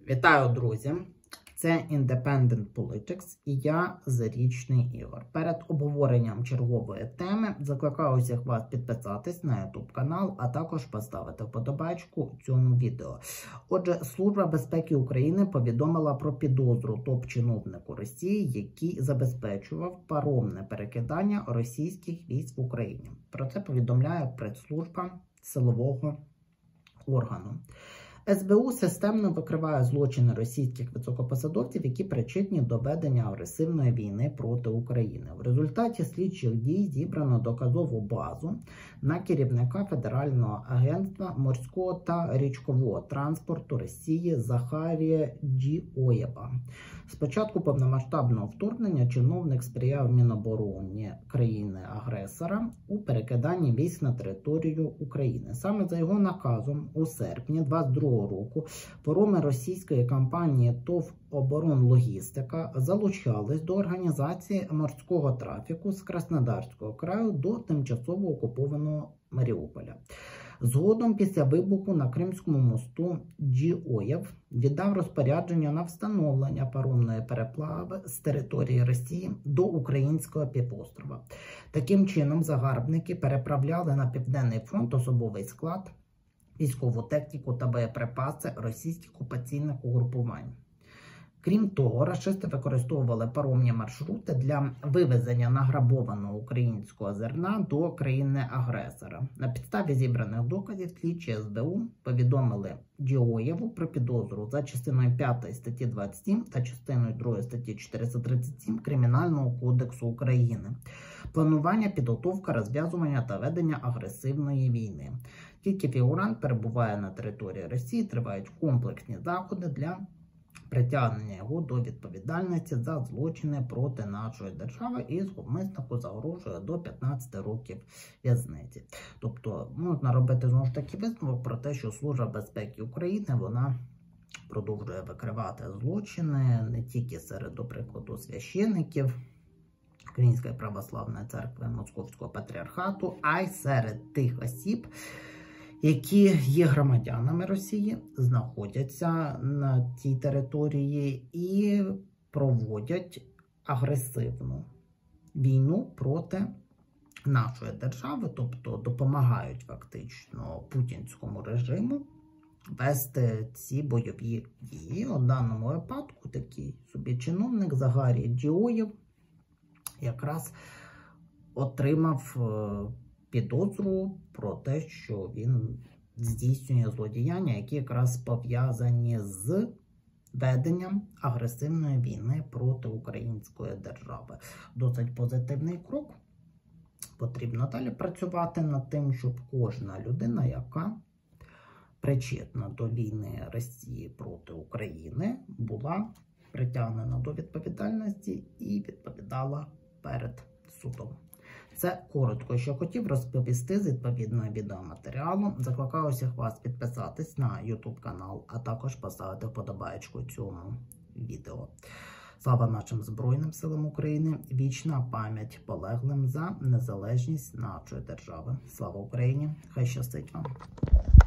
Вітаю, друзі! Це Independent Politics і я Зарічний Ігор. Перед обговоренням чергової теми закликаю усіх вас підписатись на YouTube канал, а також поставити вподобайку цьому відео. Отже, Служба безпеки України повідомила про підозру топ-чиновнику Росії, який забезпечував паромне перекидання російських військ в Україні. Про це повідомляє прес-служба силового органу. СБУ системно викриває злочини російських високопосадовців, які причетні до ведення агресивної війни проти України. В результаті слідчих дій зібрано доказову базу на керівника Федерального агентства морського та річкового транспорту Росії Захарія Діоєва. З початку повномасштабного вторгнення чиновник сприяв Мінобороні країни-агресора у перекиданні військ на територію України. Саме за його наказом у серпні 2022 року пароми російської компанії ТОВ «Оборонлогістика» залучались до організації морського трафіку з Краснодарського краю до тимчасово окупованого Маріуполя. Згодом, після вибуху на Кримському мосту, Діоєв віддав розпорядження на встановлення паромної переплави з території Росії до українського півострова. Таким чином, загарбники переправляли на Південний фронт особовий склад, військову техніку та боєприпаси російських окупаційних угрупувань. Крім того, рашисти використовували паромні маршрути для вивезення награбованого українського зерна до країни-агресора. На підставі зібраних доказів слідчі СБУ повідомили Діоєву про підозру за частиною 5 статті 27 та частиною 2 статті 437 Кримінального кодексу України. Планування, підготовка, розв'язування та ведення агресивної війни. Тільки фігурант перебуває на території Росії, тривають комплексні заходи для притягнення його до відповідальності за злочини проти нашої держави і зловмиснику загрожує до 15 років в'язниці. Тобто можна робити знову ж таки висновок про те, що Служба безпеки України, вона продовжує викривати злочини не тільки серед, до прикладу, священиків Української православної церкви Московського патріархату, а й серед тих осіб, які є громадянами Росії, знаходяться на цій території і проводять агресивну війну проти нашої держави, тобто допомагають фактично путінському режиму вести ці бойові дії. У даному випадку такий собі чиновник Захарій Діоєв якраз отримав підозру про те, що він здійснює злодіяння, які якраз пов'язані з веденням агресивної війни проти української держави. Досить позитивний крок. Потрібно далі працювати над тим, щоб кожна людина, яка причетна до війни Росії проти України, була притягнена до відповідальності і відповідала перед судом. Це коротко, що хотів розповісти з відповідного відеоматеріалу. Закликаю всіх вас підписатись на YouTube канал, а також поставити вподобайку цьому відео. Слава нашим Збройним силам України! Вічна пам'ять полеглим за незалежність нашої держави. Слава Україні! Хай щастить вам!